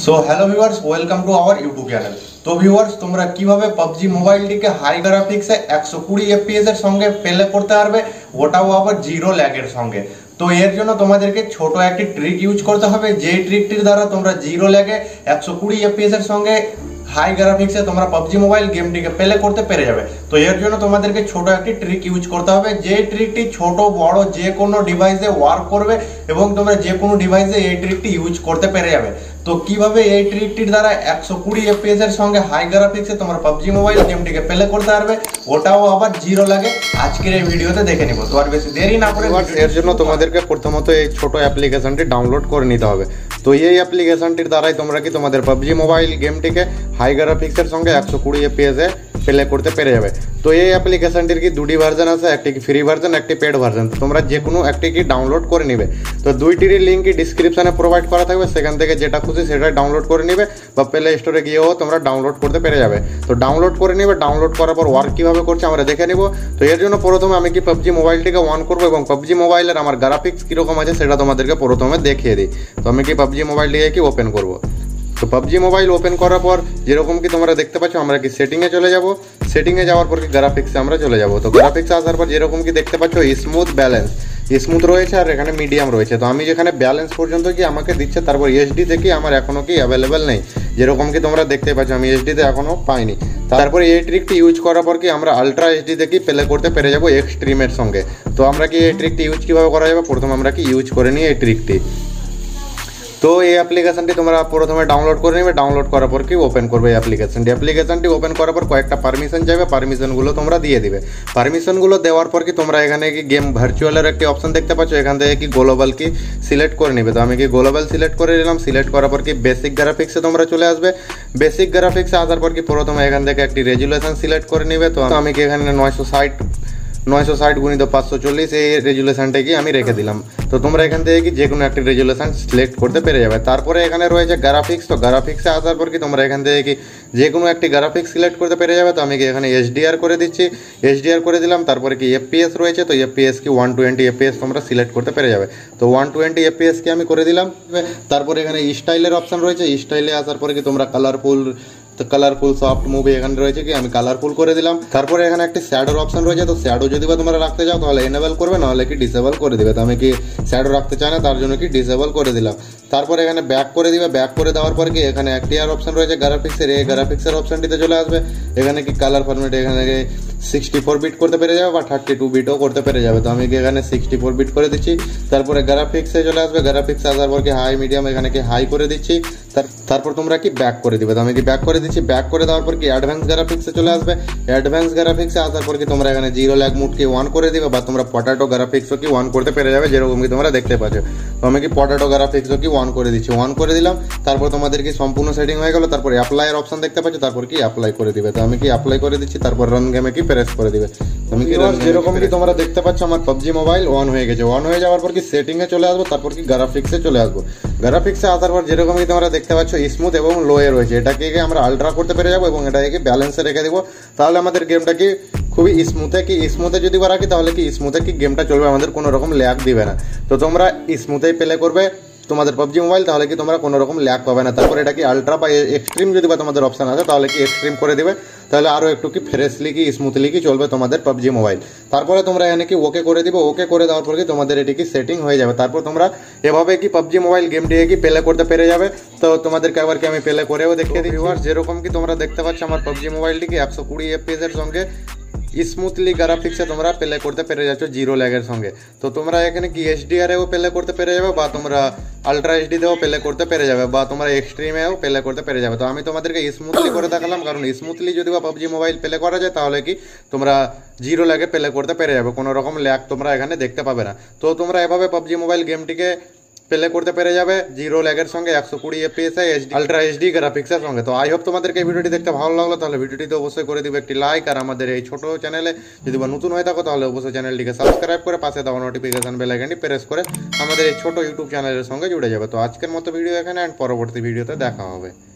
So hello viewers, welcome to our YouTube channel. তো viewers, তোমরা কিভাবে পাবজি মোবাইলটিকে হাই গ্রাফিক্সে 120 এফপিএস এর সঙ্গে প্লে করতে পারবে, ওটাও আবার জিরো ল্যাগের সঙ্গে। তো এর জন্য তোমাদেরকে ছোট একটি ট্রিক ইউজ করতে হবে, যেই ট্রিকটির দ্বারা তোমরা জিরো ল্যাগে 120 এফপিএস এর সঙ্গে হাই গ্রাফিক্সে তোমরা পাবজি মোবাইল গেমটিকে প্লে করতে পেরে যাবে। তো এর জন্য তোমাদেরকে ছোট একটি ট্রিক ইউজ করতে হবে, যে ট্রিকটি ছোট বড় যে কোনো ডিভাইসে ওয়ার্ক করবে এবং তোমরা যে কোনো ডিভাইসে এই ট্রিকটি ইউজ করতে পেরে যাবে। তো কিভাবে এই ট্রিকটির দ্বারা 120 এফপিএস এর সঙ্গে হাই গ্রাফিক্সে তোমরা পাবজি মোবাইল গেমটিকে প্লে করতে পারবে, ওটাও আবার জিরো লাগে, আজকের এই ভিডিওতে দেখে নিব। তো আর বেশি দেরি না করে এর জন্য তোমাদেরকে প্রথমত এই ছোট অ্যাপ্লিকেশনটি ডাউনলোড করে নিতে হবে। তো এই অ্যাপ্লিকেশনটির দ্বারাই তোমরা কি তোমাদের পাবজি মোবাইল গেমটিকে হাই গ্রাফিক্সের সঙ্গে 120 এফপিএস এ প্লে করতে পেরে যাবে। তো এই অ্যাপ্লিকেশনটির কি দুটি ভার্জন আছে, একটি কি ফ্রি ভার্জন, একটি পেড ভার্জন। তো তোমরা যে কোনো একটি কি ডাউনলোড করে নিবে। তো দুইটিরই লিঙ্ক ডিসক্রিপশনে প্রোভাইড করা থাকবে, সেখান থেকে যেটা খুশি সেটা ডাউনলোড করে নিবে বা প্লে স্টোরে গিয়েও তোমরা ডাউনলোড করতে পেরে যাবে। তো ডাউনলোড করে নিবে, ডাউনলোড করার পর ওয়ার্ক কীভাবে করছে আমরা দেখে নিব। তো এর জন্য প্রথমে আমি কি পাবজি মোবাইলটিকে অন করবো এবং পাবজি মোবাইলের আমার গ্রাফিক্স কীরকম আছে সেটা তোমাদেরকে প্রথমে দেখিয়ে দিই। তো আমি কি পাবজি মোবাইলটিকে কি ওপেন করবো। তো পাবজি মোবাইল ওপেন করার পর যেরকম কি তোমরা দেখতে পাচ্ছ, আমরা কি সেটিংয়ে চলে যাব। সেটিংয়ে যাওয়ার পর কি গ্রাফিক্সে আমরা চলে যাব। তো গ্রাফিক্সে আসার পর যেরকম কি দেখতে পাচ্ছ স্মুথ ব্যালেন্স, স্মুথ রয়েছে আর এখানে মিডিয়াম রয়েছে। তো আমি যেখানে ব্যালেন্স পর্যন্ত কি আমাকে দিচ্ছে, তারপর এইচডি থেকে আমার এখনও কি অ্যাভেলেবেল নেই, যেরকম কি তোমরা দেখতে পাচ্ছ আমি এইচডিতে এখনও পাইনি। তারপরে এই ট্রিকটি ইউজ করার পর কি আমরা আলট্রা এইচডি থেকে প্লে করতে পেরে যাবো এক্সট্রিমের সঙ্গে। তো আমরা কি এই ট্রিকটি ইউজ কীভাবে করা যাবে, প্রথমে আমরা কি ইউজ করে নিই এই ট্রিকটি। তো এই অ্যাপ্লিকেশনটি তোমরা প্রথমে ডাউনলোড করে নেবে, ডাউনলোড করার পর কি ওপেন করবে এই অ্যাপ্লিকেশনটি ওপেন করার পর কয়েকটা পারমিশন যাবে, পারমিশনগুলো তোমরা দিয়ে দিবে। পারমিশনগুলো দেওয়ার পর কি তোমরা এখানে কি গেম ভার্চুয়ালের একটি অপশন দেখতে পাচ্ছ, এখান থেকে কি গ্লোবাল কি সিলেক্ট করে নিবে। তো আমি কি গ্লোবাল সিলেক্ট করে নিলাম। সিলেক্ট করার পর কি বেসিক গ্রাফিক্সে তোমরা চলে আসবে। বেসিক গ্রাফিক্সে আসার পর কি প্রথমে এখান থেকে একটি রেজুলেশন সিলেক্ট করে নিবে। তো আমি কি এখানে 960x540 এই রেজুলেশনটাকে আমি রেখে দিলাম। তো তোমরা এখান থেকে কি যে কোনো একটি রেজুলেশন সিলেক্ট করতে পেরে যাবে। তারপরে এখানে রয়েছে গ্রাফিক্স। তো গ্রাফিক্সে আসার পর কি তোমরা এখান থেকে কি যে কোনো একটি গ্রাফিক্স সিলেক্ট করতে পেরে যাবে। তো আমি কি এখানে এইচডিআর করে দিচ্ছি, এইচডিআর করে দিলাম। তারপরে কি এফপিএস রয়েছে, তো এফপিএস কি 120 এফপিএস তোমরা সিলেক্ট করতে পেরে যাবে। তো 120 এফপিএস কি আমি করে দিলাম। তারপরে এখানে স্টাইলের অপশন রয়েছে, স্টাইলে আসার পরে কি তোমরা কালারফুল সফট মুভি এখানে রয়েছে কি আমি কালারফুল করে দিলাম। তারপরে এখানে একটি শ্যাডোর অপশন রয়েছে। তো শ্যাডো যদি বা তোমরা রাখতে চাও তাহলে এনেবল করবে, নাহলে কি ডিসেবল করে দিবে। তো আমি কি শ্যাডো রাখতে চাই না, তার জন্য কি ডিসেবল করে দিলাম। তারপরে এখানে ব্যাক করে দিবে। ব্যাক করে দেওয়ার পর কি এখানে একটি আর অপশন রয়েছে গ্রাফিক্সের, এই গ্রাফিক্সের অপশনটিতে চলে আসবে। এখানে কি কালার ফরম্যাট এখানে 64 বিট করতে পেরে যাবে বা 32 বিটও করতে পেরে যাবে। তো আমি কি এখানে 64 বিট করে দিচ্ছি। তারপরে গ্রাফিক্সে চলে আসবে। গ্রাফিক্সে আসার পর কি হাই মিডিয়াম এখানে কি হাই করে দিচ্ছি। তারপর তোমরা কি ব্যাক করে দিবে। তো আমি কি ব্যাক করে দিচ্ছি। ব্যাক করে দেওয়ার পর কি অ্যাডভান্স গ্রাফিক্সে চলে আসবে। অ্যাডভান্স গ্রাফিক্সে আসার পর কি তোমরা এখানে জিরো ল্যাগ মুডকে অন করে দিবে বা তোমরা পটাটো গ্রাফিক্সও কি অন করতে পেরে যাবে, যেরকম কি তোমরা দেখতে পাচ্ছ। তো আমি কি পটাটো গ্রাফিক্সও কি অন করে দিচ্ছি, অন করে দিলাম। তারপর তোমাদের কি সম্পূর্ণ সেটিং হয়ে গেল। তারপর অ্যাপ্লাইয়ের অপশন দেখতে পাচ্ছ, তারপর কি অ্যাপ্লাই করে দিবে। তো আমি কি অ্যাপ্লাই করে দিচ্ছি। তারপর রান গেমে কি প্রেস করে দিবে। আমি কি যেরকম কি তোমরা দেখতে পাচ্ছ আমার পাবজি মোবাইল অন হয়ে গেছে। অন হয়ে যাওয়ার পর কি সেটিংয়ে চলে আসবো, তারপর কি গ্রাফিক্সে চলে আসবো। গ্রাফিক্সে আসার পর যেরকম কি তোমরা দেখতে পাচ্ছ স্মুথ এবং লোয়ে রয়েছে, এটাকে আমরা আলট্রা করতে পেরে যাবো এবং এটাকে ব্যালেন্সে রেখে দেবো। তাহলে আমাদের গেমটা কি খুবই স্মুথে যদি রাখি তাহলে কি স্মুথে কি গেমটা চলবে, আমাদের কোনো রকম ল্যাগ দিবে না। তো তোমরা স্মুথেই প্লে করবে তোমাদের পাবজি মোবাইল, তাহলে কি তোমরা কোনো রকম ল্যাগ পাবে না। তারপর এটা কি আলট্রা বা এক্সট্রিম যদি বা তোমাদের অপশন আছে তাহলে কি এক্সট্রিম করে দিবে, তাহলে আরও একটু কি ফ্রেশলি কি স্মুথলি কি চলবে তোমাদের পাবজি মোবাইল। তারপরে তোমরা এখানে কি ওকে করে দিবে। ওকে করে দেওয়ার পর কি তোমাদের এটি কি সেটিং হয়ে যাবে। তারপর তোমরা এভাবে কি পাবজি মোবাইল গেমটিকে কি প্লে করতে পেরে যাবে। তো তোমাদেরকে আবার কি আমি প্লে করেও দেখিয়ে দিই। যেরকম কি তোমরা দেখতে পাচ্ছ আমার পাবজি মোবাইলটিকে 120 এফপিএস এর সঙ্গে স্মুথলি গ্রাফিক্সে তোমরা প্লে করতে পেরে যাচ্ছ জিরো ল্যাগের সঙ্গে। তো তোমরা এখানে কি এইচডিআরেও প্লে করতে পেরে যাবে বা তোমরা আলট্রা এইচডিতেও প্লে করতে পেরে যাবে বা তোমরা এক্সট্রিমেও প্লে করতে পেরে যাবে। তো আমি তোমাদেরকে স্মুথলি করে দেখালাম, কারণ স্মুথলি যদি বা পাবজি মোবাইল প্লে করা যায় তাহলে কি তোমরা জিরো ল্যাগে প্লে করতে পেরে যাবে, কোনো রকম ল্যাগ তোমরা এখানে দেখতে পাবে না। তো তোমরা এভাবে পাবজি মোবাইল গেমটিকে প্লে করতে পেরে যাবে জিরো ল্যাগের সঙ্গে 120 এফপিএস আলট্রা এইচডি গ্রাফিক্সের সঙ্গে। তো আই হোপ তোমাদেরকে এই ভিডিওটি দেখতে ভালো লাগলো, তাহলে ভিডিওটিতে অবশ্যই করে দিবে একটি লাইক। আর আমাদের এই ছোট চ্যানেলে যদি বা নতুন হয়ে থাকো তাহলে অবশ্যই চ্যানেলটিকে সাবস্ক্রাইব করে পাশে দেওয়া নোটিফিকেশন বেল আইকনটি প্রেস করে আমাদের এই ছোট ইউটিউব চ্যানেলের সঙ্গে জুড়ে যাবে। তো আজকের মতো ভিডিও এখানে, অ্যান্ড পরবর্তী ভিডিওতে দেখা হবে।